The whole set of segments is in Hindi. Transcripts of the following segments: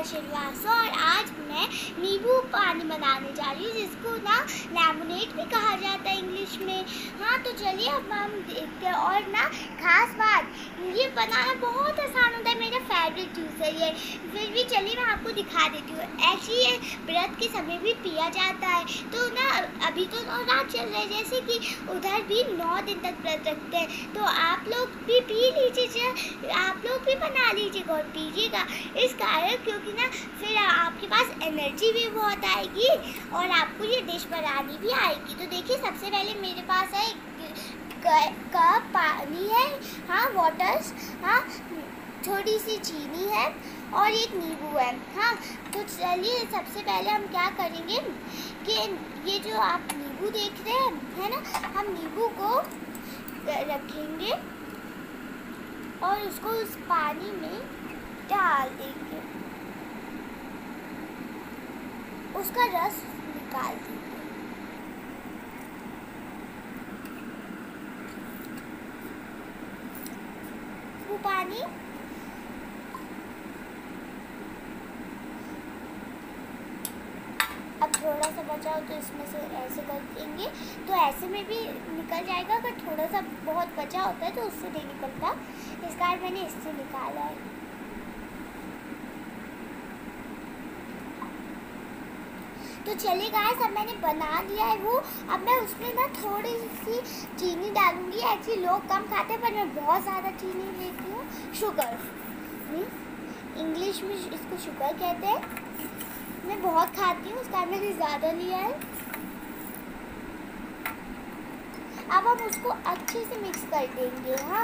श्रीवास्तव और आज मैं नींबू पानी बनाने जा रही हूँ, जिसको ना लेमनेड भी कहा जाता है इंग्लिश में। हाँ, तो चलिए अब हम देखते हैं। और ना खास बात, ये बनाना बहुत आसान होता है, मेरा फेवरेट जूस है ये। फिर भी चलिए मैं आपको दिखा देती हूँ। एक्चुअली ये व्रत के समय भी पिया जाता है। तो ना अभी तो रात चल रहा है, जैसे कि उधर भी 9 दिन तक व्रत रखते हैं। तो आप लोग भी पी लीजिए, आप लोग भी बना लीजिएगा और पीजिएगा इस कारण, क्योंकि ना फिर आपके पास एनर्जी भी बहुत आएगी और आपको ये डिश बनानी भी आएगी। तो देखिए, सबसे पहले मेरे पास है कप पानी है, हाँ वाटर्स, हाँ थोड़ी सी चीनी है और एक नींबू है। हाँ, तो चलिए सबसे पहले हम क्या करेंगे कि ये जो आप नींबू देख रहे हैं, है ना, हम नींबू को रखेंगे और उसको उस पानी में डाल देंगे, उसका रस निकाल देंगे। वो पानी अब थोड़ा सा बचा हो तो इसमें से ऐसे कर देंगे, तो ऐसे में भी निकल जाएगा। अगर थोड़ा सा बहुत बचा होता है तो उससे नहीं निकलता, इस कारण मैंने इससे निकाला है। तो चलिए गाइस, अब मैंने बना लिया है वो। अब मैं उसमें ना थोड़ी सी चीनी डालूंगी। एक्चुअली लोग कम खाते हैं पर मैं बहुत ज़्यादा चीनी लेती हूँ। शुगर मीन्स इंग्लिश में इसको शुगर कहते हैं। मैं बहुत खाती हूँ, उसका मैंने ज़्यादा लिया है। अब हम उसको अच्छे से मिक्स कर देंगे। हाँ,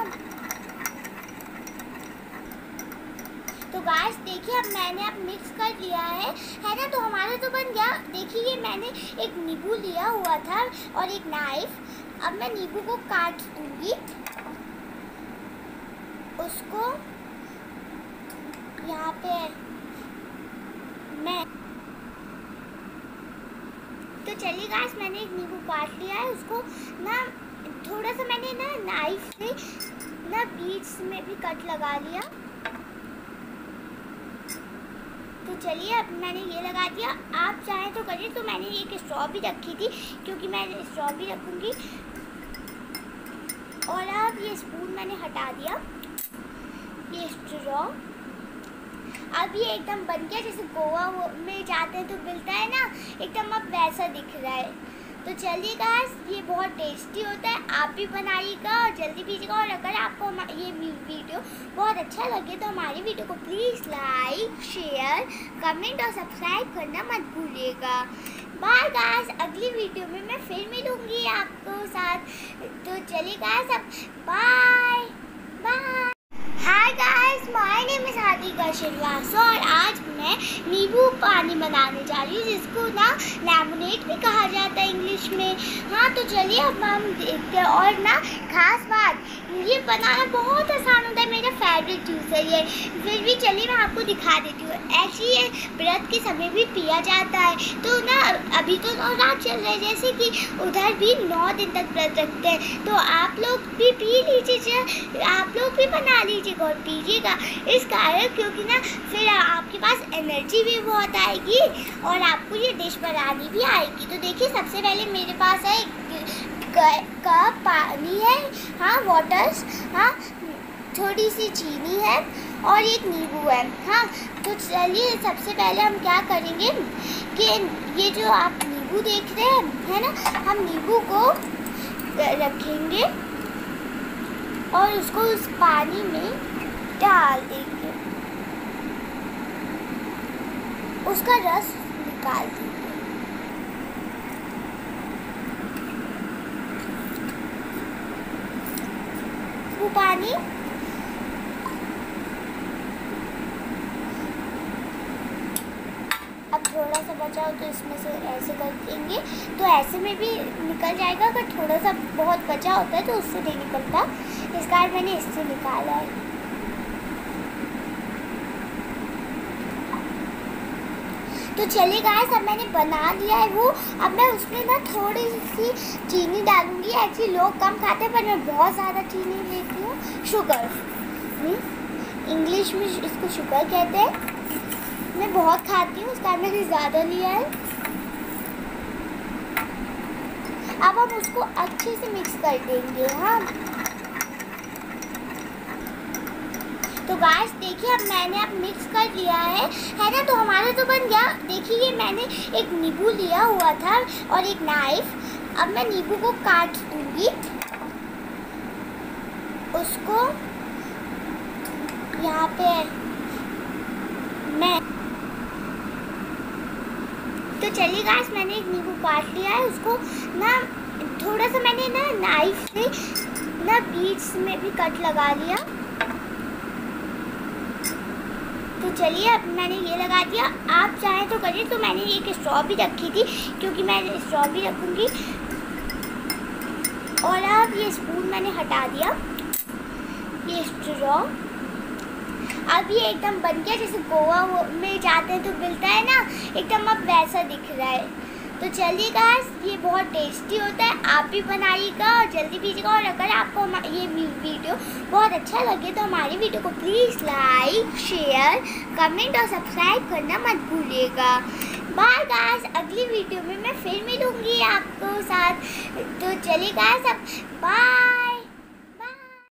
तो गाइस देखिए, अब मैंने मिक्स कर लिया है ना, तो हमारा तो बन गया। देखिए, मैंने एक नींबू लिया हुआ था और एक नाइफ। अब मैं नींबू को काट दूंगी, उसको यहाँ पे मैं तो चलिए गाइस, मैंने एक नींबू काट लिया है, उसको ना थोड़ा सा मैंने ना नाइफ से ना बीच में भी कट लगा लिया। तो चलिए, अब मैंने ये लगा दिया। आप चाहें तो करिए। तो मैंने एक स्ट्रॉ भी रखी थी, क्योंकि मैं स्ट्रॉ भी रखूँगी। और अब ये स्पून मैंने हटा दिया, ये स्ट्रॉ। अब ये एकदम बन गया, जैसे गोवा में जाते हैं तो मिलता है ना, एकदम अब वैसा दिख रहा है। तो चलिए गाइस, ये बहुत टेस्टी होता है, आप भी बनाइएगा और जल्दी पीजिएगा। और अगर आपको ये वीडियो बहुत अच्छा लगे तो हमारी वीडियो को प्लीज़ लाइक, शेयर, कमेंट और सब्सक्राइब करना मत भूलिएगा। बाय गाइस, अगली वीडियो में मैं फिर मिलूँगी आपको साथ। तो चलिए गाइस, अब bye bye. Hi guys, my name is Hardika Shrivastava और आज मैं नींबू पानी बनाने जा रही हूँ, जिसको ना लेमनेड भी कहा जाता है इंग्लिश में। हाँ, तो चलिए अब हम देखते हैं। और ना खास बात, ये बनाना बहुत आसान होता है, मेरा फेवरेट जूस है ये। फिर भी चलिए मैं आपको दिखा देती हूँ। एक्चुअली ये व्रत के समय भी पिया जाता है। तो ना अभी तो रात चल रहा है, जैसे कि उधर भी 9 दिन तक व्रत रखते हैं। तो आप लोग भी पी लीजिए, आप लोग भी बना लीजिएगा और पीजिएगा इस कारण, क्योंकि ना फिर आपके पास एनर्जी भी बहुत आएगी और आपको ये डिश बनानी भी आएगी। तो देखिए, सबसे पहले मेरे पास है कप पानी है, हाँ वाटर्स, हाँ थोड़ी सी चीनी है और एक नींबू है। हाँ, तो चलिए सबसे पहले हम क्या करेंगे कि ये जो आप नींबू देख रहे हैं, है ना, हम नींबू को रखेंगे और उसको उस पानी में डाल देंगे, उसका रस निकाल देंगे। वो पानी अब थोड़ा सा बचा हो तो इसमें से ऐसे कर देंगे, तो ऐसे में भी निकल जाएगा। अगर थोड़ा सा बहुत बचा होता है तो उससे नहीं निकलता, इस कारण मैंने इससे निकाला है। तो चलिए गाइस, अब मैंने बना लिया है वो। अब मैं उसमें ना थोड़ी सी चीनी डालूंगी। एक्चुअली लोग कम खाते हैं पर मैं बहुत ज़्यादा चीनी लेती हूँ। शुगर मीन्स इंग्लिश में इसको शुगर कहते हैं। मैं बहुत खाती हूँ, उसका मैंने ज़्यादा लिया है। अब हम उसको अच्छे से मिक्स कर देंगे। हाँ, तो गाइस देखिए अब मैंने मिक्स कर लिया है ना, तो हमारा तो बन गया। देखिए मैंने एक नींबू लिया हुआ था और एक नाइफ। अब मैं नींबू को काट दूंगी, उसको यहाँ पे मैं तो चलिए गाइस मैंने एक नींबू काट लिया है, उसको ना थोड़ा सा मैंने ना नाइफ से ना बीच में भी कट लगा लिया। तो चलिए अब मैंने ये लगा दिया, आप चाहें तो करिए। तो मैंने एक स्ट्रॉ भी रखी थी, क्योंकि मैं स्ट्रॉ भी रखूँगी। और अब ये स्पून मैंने हटा दिया, ये स्ट्रॉ। अब ये एकदम बन गया, जैसे गोवा में जाते हैं तो मिलता है ना, एकदम अब वैसा दिख रहा है। तो चलिए गाइस ये बहुत टेस्टी होता है, आप भी बनाइएगा और जल्दी कीजिएगा। और अगर आपको ये वीडियो बहुत अच्छा लगे तो हमारी वीडियो को प्लीज़ लाइक, शेयर, कमेंट और सब्सक्राइब करना मत भूलिएगा। बाय गाइस, अगली वीडियो में मैं फिर मिलूँगी आपको साथ। तो चलिए गाइस अब बाय।